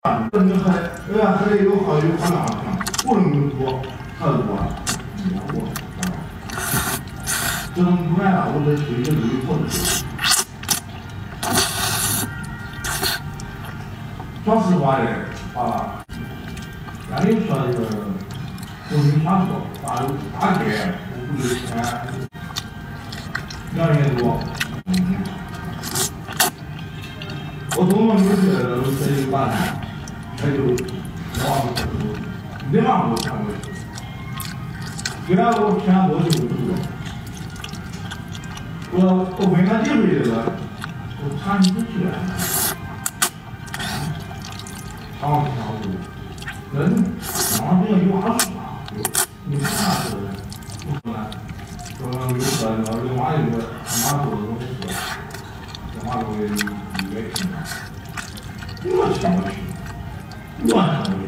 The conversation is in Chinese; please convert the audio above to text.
你还有好有好两天，不能多，太多了，你养我，这种不然啊，我这水就没错的。说实话的啊，俺就说这个农民传说，大概我估计2年多。我总共就是这一半，还有2万多钱过去，给了我钱多就不多。我问他机会的了，我谈不出去了，谈不出。人往这个有话说啊，你看是不可能。说有个另外一个他妈说的东西是，他妈说100平，我去，我去，我去。